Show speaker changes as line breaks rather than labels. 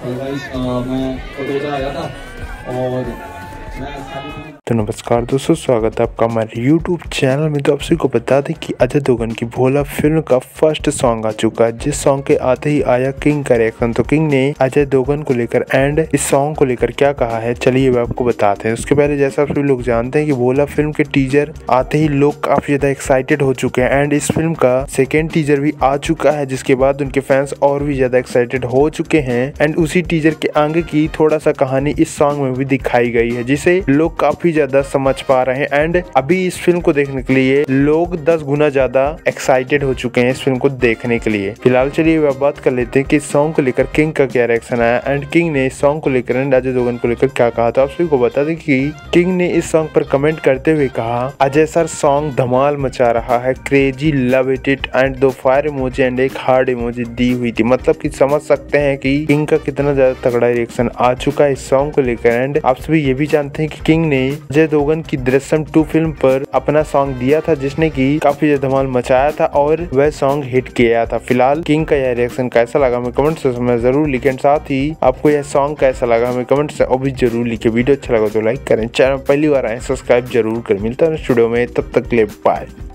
Hello guys, मैं कोलकाता आया था और
तो नमस्कार दोस्तों, स्वागत है आपका हमारे YouTube चैनल में। तो आप सभी को बता दें कि अजय देवगन की भोला फिल्म का फर्स्ट सॉन्ग आ चुका है, जिस सॉन्ग के आते ही आया किंग का रिएक्शन। तो किंग ने अजय देवगन को लेकर एंड इस सॉन्ग को लेकर क्या कहा है, चलिए वो आपको बताते हैं। उसके पहले जैसा आप सभी लोग जानते हैं कि भोला फिल्म के टीजर आते ही लोग काफी ज्यादा एक्साइटेड हो चुके हैं एंड इस फिल्म का सेकेंड टीजर भी आ चुका है, जिसके बाद उनके फैंस और भी ज्यादा एक्साइटेड हो चुके हैं। एंड उसी टीजर के आगे की थोड़ा सा कहानी इस सॉन्ग में भी दिखाई गई है, जिसे लोग काफी ज्यादा समझ पा रहे हैं। एंड अभी इस फिल्म को देखने के लिए लोग 10 गुना ज्यादा एक्साइटेड हो चुके हैं इस फिल्म को देखने के लिए। फिलहाल चलिए अब बात कर लेते हैं कि इस सॉन्ग को लेकर किंग का क्या रिएक्शन आया एंड किंग ने इस सॉन्ग को लेकर एंड अजय देवगन को लेकर क्या कहा। तो आप सभी को बता दें कि किंग ने इस सॉन्ग पर कमेंट करते हुए कहा, अजय सर सॉन्ग धमाल मचा रहा है, crazy, love it and 2 fire emoji and एक हार्ड इमोजी दी हुई थी। मतलब कि समझ सकते हैं कि किंग का कितना ज्यादा तगड़ा रिएक्शन आ चुका है इस सॉन्ग को लेकर। एंड आप सभी ये भी जानते हैं कि किंग ने अजय देवगन की दृश्यम 2 फिल्म पर अपना सॉन्ग दिया था, जिसने की काफी ज्यादा धमाल मचाया था और वह सॉन्ग हिट किया था। फिलहाल किंग का यह रिएक्शन कैसा लगा हमें कमेंट से में जरूर लिखें। साथ ही आपको यह सॉन्ग कैसा लगा हमें कमेंट से भी जरूर लिखे। वीडियो अच्छा लगा तो लाइक करें, चैनल पहली बार आए सब्सक्राइब जरूर करें। मिलता है स्टूडियो में, तब तक के लिए बाय।